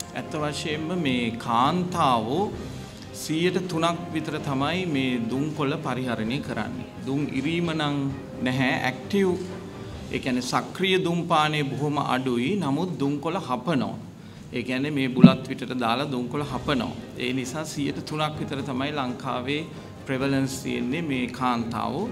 ඇත්ත වශයෙන්ම මේ කාන්තාවෝ 3% විතර තමයි මේ දුම්කොළ පරිහරණය කරන්නේ. දුම් ඉරීම නම් නැහැ ඇක්ටිව්. ඒ කියන්නේ සක්‍රීය දුම්පානය බොහොම අඩුයි. නමුත් දුම්කොළ හපනවා. ඒ කියන්නේ මේ බුලත් විතර දාලා දුම්කොළ හපනවා. ඒ නිසා 3% විතර තමයි ලංකාවේ ප්‍රෙවලන්ස් තියෙන්නේ මේ කාන්තාවෝ.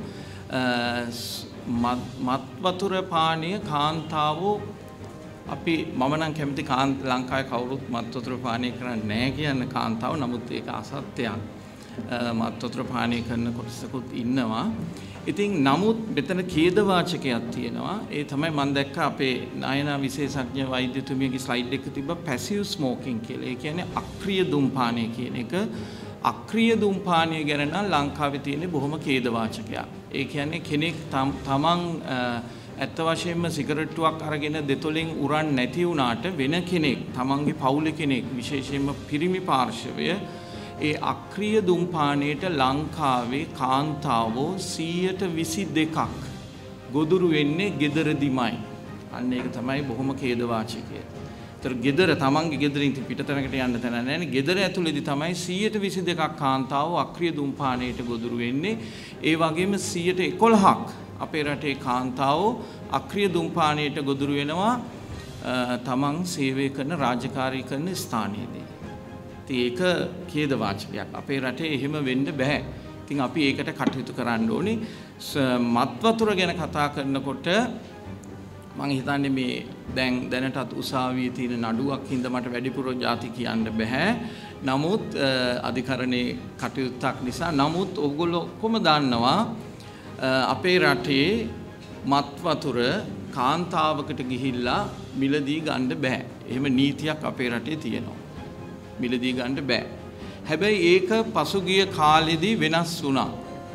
මත් වතුර පානීය කාන්තාවෝ අපි මම නම් කැමති ලංකාවේ කවුරුත් මත් වතුර පානය කරන්නේ නැහැ කියන කාන්තාව. නමුත් ඒක අසත්‍යයක්. මත් වතුර පානය කරන කොටසකුත් ඉන්නවා. ඉතින් නමුත් මෙතන ඛේදවාචකයක් තියෙනවා. ඒ තමයි මම දැක්ක අපේ නායනා විශේෂඥ වෛද්‍යතුමියගේ ස්ලයිඩ් එක තිබ්බ පැසිව් ස්මෝකින් කියලා. ඒ කියන්නේ අක්‍රීය දුම්පානය කියන එක. අක්‍රීය දුම්පානය ගැන නම් ලංකාවේ තියෙන බොහොම ඛේදවාචකයක්. ඒ කියන්නේ කෙනෙක් තමන් ඇත්ත වශයෙන්ම සිගරට්ටුවක් අරගෙන දෙතොලෙන් උරන් නැති වුණාට වෙන කෙනෙක් තමන්ගේ පවුලේ කෙනෙක් විශේෂයෙන්ම පිරිමි පාර්ශවය ඒ අක්‍රීය දුම්පානයට ලංකාවේ කාන්තාවෝ 22%ක් ගොදුරු වෙන්නේ ගෙදරදිමයි. අන්න ඒක තමයි බොහොම ඛේදවාචකය. ඒතර ගෙදර තමන්ගේ ගෙදරින් පිටතැනකට යන්න තැන නැහැ නේ. ගෙදර ඇතුළේදී තමයි 22%ක් කාන්තාවෝ අක්‍රීය දුම්පානයට ගොදුරු වෙන්නේ. ඒ වගේම 11%ක් අපේ රටේ කාන්තාවෝ අක්‍රීය දුම්පානයට ගොදුරු වෙනවා තමන් සේවය කරන රාජකාරී කරන ස්ථානයේදී. ඉතින් ඒක ඛේදවාචකයක්. අපේ රටේ එහෙම වෙන්න බෑ. ඉතින් අපි ඒකට කටයුතු කරන්න ඕනේ. මත් වතුර ගැන කතා කරනකොට මම හිතන්නේ මේ දැනටත් උසාවියේ තියෙන නඩුවක් හින්දා මට වැඩිපුර ಜಾති කියන්න බෑ. නමුත් අධිකරණේ කටයුත්තක් නිසා නමුත් ඔයගොල්ලෝ කොහොම දන්නවා අපේ රටේ මත් වතුර කාන්තාවකට ගිහිල්ලා මිලදී ගන්න බෑ. එහෙම නීතියක් අපේ රටේ තියෙනවා. මිලදී ගන්න බෑ. හැබැයි ඒක පසුගිය කාලෙදී වෙනස් වුණා.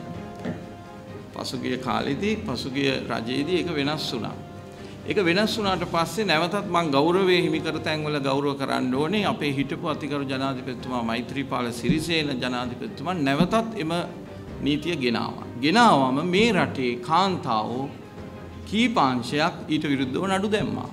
පසුගිය රජයේදී ඒක වෙනස් වුණා. ඒක වෙනස් වුණාට පස්සේ නැවතත් මම ගෞරවයේ හිමි කර තැන්වල ගෞරව කරන්න ඕනේ. අපේ හිටපු අතිගරු ජනාධිපතිතුමා මෛත්‍රීපාල සිරිසේන ජනාධිපතිතුමා නැවතත් එම නීතිය ගෙනාවම මේ රටේ කාන්තාවෝ කීපාංශයක් ඊට විරුද්ධව නඩු දැම්මා.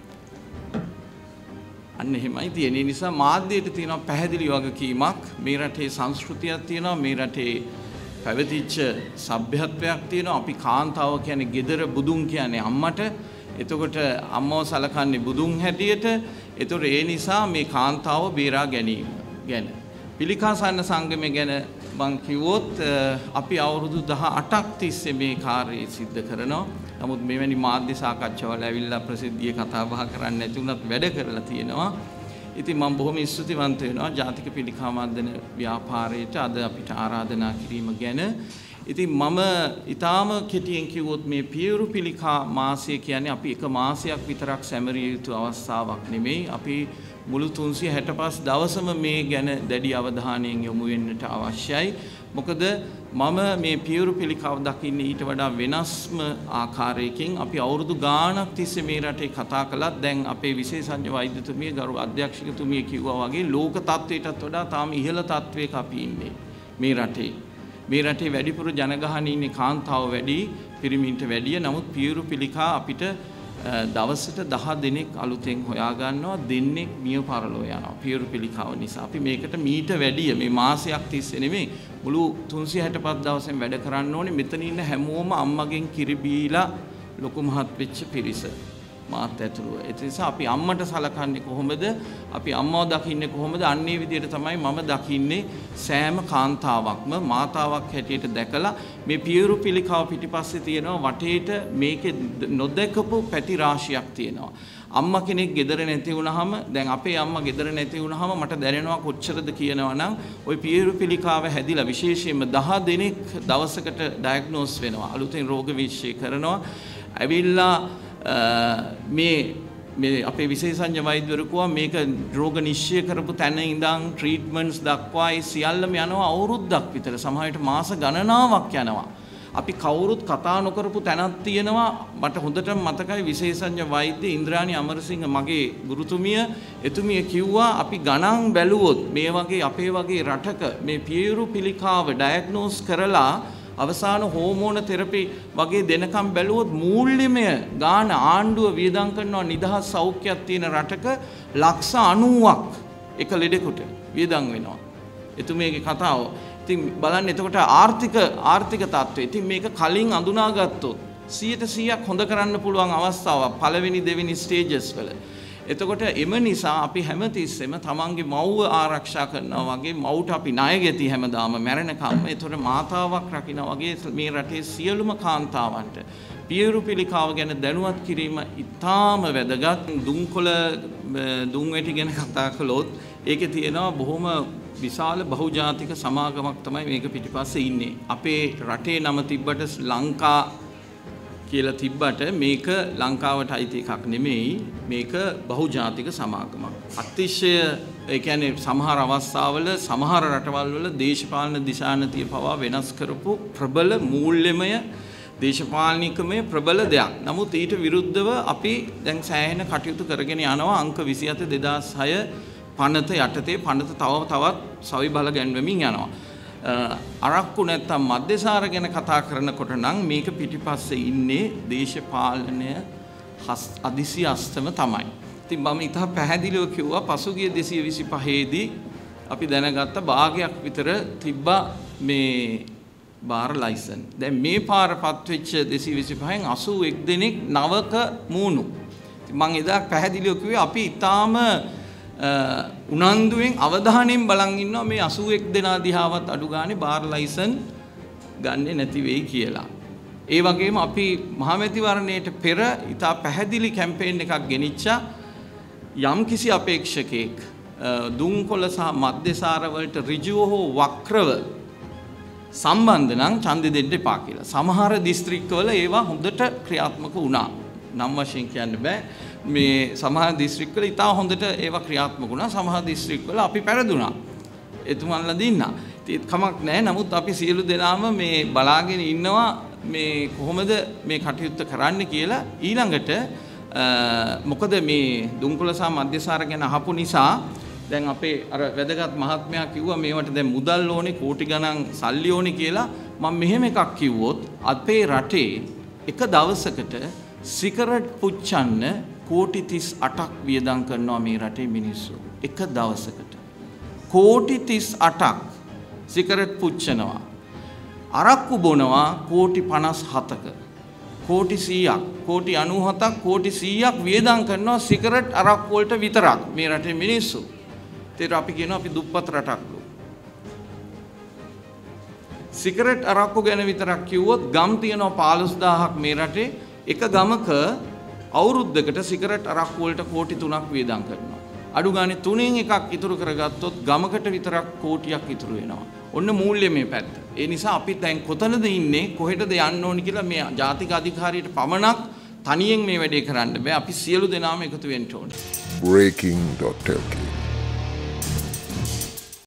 අන්න එහෙමයි තියෙන්නේ. නිසා මාධ්‍යයට තියෙන පැහැදිලි වගකීමක් මේ රටේ සංස්කෘතියක් තියෙනවා. මේ රටේ පැවතිච්ච සભ્યත්වයක් තියෙනවා. අපි කාන්තාව කියන්නේ gedara බුදුන් කියන්නේ අම්මට. එතකොට අම්මව සලකන්නේ බුදුන් හැටියට. එතකොට ඒ නිසා මේ කාන්තාව බේරා ගැනීම ගැන පිළිකාසන්න සංගමය ගැන මං කිව්වොත් අපි අවුරුදු 18ක් තිස්සේ මේ කාර්යය සිද්ධ කරනවා. නමුත් මෙවැනි මාධ්‍ය සාකච්ඡාවල ඇවිල්ලා ප්‍රසිද්ධියේ කතා බහ කරන්න නැති වුණත් වැඩ කරලා තියෙනවා. ඉතින් මම බොහොම ස්තුතිවන්ත වෙනවා ජාතික පිළිකා මර්දන ව්‍යාපාරයට අද අපිට ආරාධනා කිරීම ගැන. ඉතින් මම ඊටාම කෙටියෙන් කිව්වොත් මේ පියවරු පිළිකා මාසය කියන්නේ අපි එක මාසයක් විතරක් සැමරිය යුතු අවස්ථාවක් නෙමෙයි. අපි මුළු 365 දවසම මේ ගැන දැඩි අවධානයෙන් යොමු වෙන්නට අවශ්‍යයි. මොකද මම මේ පියවරු පිළිකාව දකින්නේ ඊට වඩා වෙනස්ම ආකාරයකින්. අපි අවුරුදු ගාණක් තිස්සේ මේ රටේ කතා කළත් දැන් අපේ විශේෂඥ වෛද්‍යතුමිය ගරු අධ්‍යක්ෂකතුමිය කිව්වා වගේ ලෝක තත්ත්වයටත් වඩා තාම ඉහළ තත්ත්වයක අපි ඉන්නේ මේ රටේ. මේ රටේ වැඩිපුර ජනගහනය ඉන්නේ කාන්තාව වැඩි, පිරිමින්ට වැඩිය. නමුත් පියවරු පිළිකා අපිට දවසට 10 දෙනෙක් අලුතෙන් හොයා ගන්නවා, දෙන්නෙක් මිය පරලෝ යනවා පියවරු පිළිකාව නිසා. අපි මේකට මීට වැඩිය මේ මාසයක් තිස්සේ නෙමෙයි මුළු 365 දවසෙන් වැඩ කරන්න ඕනේ. මෙතන ඉන්න හැමෝම අම්මගෙන් කිරි බීලා ලොකු මහත් වෙච්ච පිරිස මාත් ඇතුළුව. ඒ නිසා අපි අම්මට සලකන්නේ කොහොමද? අපි අම්මව දකින්නේ කොහොමද? අන්නේ විදිහට තමයි මම දකින්නේ සෑම කාන්තාවක්ම මාතාවක් හැටියට දැකලා මේ පියවරු පිළිකාව පිටිපස්සේ තියෙනවා වටේට මේකේ නොදැකපු පැති රාශියක් තියෙනවා. අම්මා කෙනෙක් ගෙදර නැති වුනහම දැන් අපේ අම්මා ගෙදර නැති වුනහම මට දැනෙනවා කොච්චරද කියනවා නම් ওই පියවරු පිළිකාව හැදිලා විශේෂයෙන්ම 10 දෙනෙක් දවසකට ඩයග්නෝස් වෙනවා. අලුතෙන් රෝග විශ්ලේෂණය කරනවා. ඇවිල්ලා මේ අපේ විශේෂඥ වෛද්‍යවරු කිව්වා මේක රෝග නිශ්චය කරපු තැන ඉඳන් ට්‍රීට්මන්ට්ස් දක්වා ඒ සියල්ලම යනවා අවුරුද්දක් විතර, සමහරවිට මාස ගණනාවක් යනවා. අපි කවුරුත් කතා නොකරපු තැනක් තියෙනවා. මට හොඳටම මතකයි විශේෂඥ වෛද්‍ය ඉන්ද්‍රාණි අමරසිංහ මගේ ගුරුතුමිය, එතුමිය කිව්වා අපි ගණන් බැලුවොත් මේ වගේ අපේ වගේ රටක මේ පියවරු පිළිකාව ඩයග්නෝස් කරලා අවසාන හෝමෝන තෙරපි වගේ දෙනකම් බැලුවොත් මූල්‍යමය ගාන ආණ්ඩුව වියදම් කරනවා නිදහස් සෞඛ්‍යයක් තියෙන රටක ලක්ෂ 90ක් එක ලෙඩෙකුට වියදම් වෙනවා. එතුමියගේ කතාව. ඉතින් බලන්න එතකොට ආර්ථික තත්ත්වය. ඉතින් මේක කලින් අඳුනාගත්තොත් 100% හොඳ කරන්න පුළුවන් අවස්ථාවක් පළවෙනි දෙවෙනි ස්ටේජස් වල. එතකොට එම නිසා අපි හැමතිස්සෙම තමන්ගේ මව්ව ආරක්ෂා කරනවා වගේ මව්ට අපි ණය ගෙති හැමදාම මැරෙනකම්. එතකොට මාතාවක් රකින්න වගේ මේ රටේ සියලුම කාන්තාවන්ට පියවරු පිළිකාව ගැන දැනුවත් කිරීම ඉතාම වැදගත්. දුම්කොළ දුම්වැටි ගැන කතා කළොත් ඒකේ තියෙනවා බොහොම විශාල බහුජාතික සමාගමක් තමයි මේක පිටිපස්සේ ඉන්නේ. අපේ රටේ නම තිබ්බට ලංකා කියලා තිබ්බට මේක ලංකාවට අයිති එකක් නෙමෙයි. මේක බහුජාතික සමාගමක්. අතිශය ඒ කියන්නේ සමහර අවස්ථාවල සමහර රටවල් වල දේශපාලන දිශානතිය පවා වෙනස් කරපු ප්‍රබල මූල්‍යමය දේශපාලනිකමය ප්‍රබල දෙයක්. නමුත් ඊට විරුද්ධව අපි දැන් සෑහෙන කටයුතු කරගෙන යනවා. අංක 27 2006 පනත යටතේ පනත තවත් සවි බල ගැන්වමින් යනවා. අරක්කු නැත්තම් මද්දේසාර ගැන කතා කරනකොට නම් මේක පිටිපස්සේ ඉන්නේ දේශපාලනය අදිසි අස්තම තමයි. ඉතින් මම ඉතා පැහැදිලිව කිව්වා පසුගිය 225 දී අපි දැනගත්ත භාගයක් විතර තිබ්බා මේ බාර් ලයිසන්. දැන් මේ පාරපත් වෙච්ච 225න් 81 දෙනෙක් නවක මූණු. ඉතින් මම එදා පැහැදිලිව කිව්වේ අපි ඊටාම උනන්දුවෙන් අවධානයෙන් බලන් ඉන්නවා මේ 81 දෙනා දිහාවත් අඩු ගානේ බාර් ලයිසන් ගන්නෙ නැති වෙයි කියලා. ඒ වගේම අපි මහමැතිවරණයට පෙර ඉතා පැහැදිලි කැම්පේන් එකක් ගෙනිච්චා. යම්කිසි අපේක්ෂකෙක් දුම්කොළ සහ මද්දේසාර වලට ඍජුව හෝ වක්‍රව සම්බන්ධ නම් ඡන්දෙ දෙන්න එපා කියලා. සමහර දිස්ත්‍රික්කවල ඒවා හොඳට ක්‍රියාත්මක වුණා. නම් වශයෙන් කියන්න බෑ. මේ සමහර දිස්ත්‍රික්කවල ඉතා හොඳට ඒවා ක්‍රියාත්මක වුණා. සමහර දිස්ත්‍රික්කවල අපි පෙරදුනා. එතුමන්ලා දින්නා. ඉතින් කමක් නැහැ. නමුත් අපි සියලු දෙනාම මේ බලාගෙන ඉන්නවා මේ කොහොමද මේ කටයුත්ත කරන්න කියලා. ඊළඟට මොකද මේ දුම්කොළ සහ මද්දේසාර ගැන අහපු නිසා දැන් අපේ අර වැදගත් මහත්මයා කිව්වා මේවට දැන් මුදල් ඕනේ කෝටි ගණන් සල්ලි ඕනේ කියලා. මම මෙහෙම එකක් කිව්වොත් අපේ රටේ එක දවසකට සිගරට් පුච්චන්න කෝටි 38ක් වියදම් කරනවා මේ රටේ මිනිස්සු. එක දවසකට කෝටි 38ක් සිගරට් පුච්චනවා. අරක්කු බොනවා කෝටි 57ක. කෝටි 100ක්, කෝටි 97ක්, කෝටි 100ක් වියදම් කරනවා සිගරට් අරක්කු වලට විතරක් මේ රටේ මිනිස්සු. ඒතර අපි කියනවා අපි දුප්පත් රටක්. සිගරට් අරක්කු ගැන විතරක් කිව්වොත් ගම් තියෙනවා 15000ක් මේ රටේ. එක ගමක අවුරුද්දකට සිගරට් අරක්කු වලට කෝටි 3ක් වියදම් කරනවා. අඩු ගානේ 3න් එකක් ඉතුරු කරගත්තොත් ගමකට විතරක් කෝටියක් ඉතුරු වෙනවා. ඔන්න මූල්‍යමය පැත්ත. ඒ නිසා අපි දැන් කොතනද ඉන්නේ කොහෙටද යන්න ඕනි කියලා මේ ජාතික අධිකාරියට පමණක් තනියෙන් මේ වැඩේ කරන්න බෑ. අපි සියලු දෙනාම එකතු වෙන්න ඕනේ. breaking.lk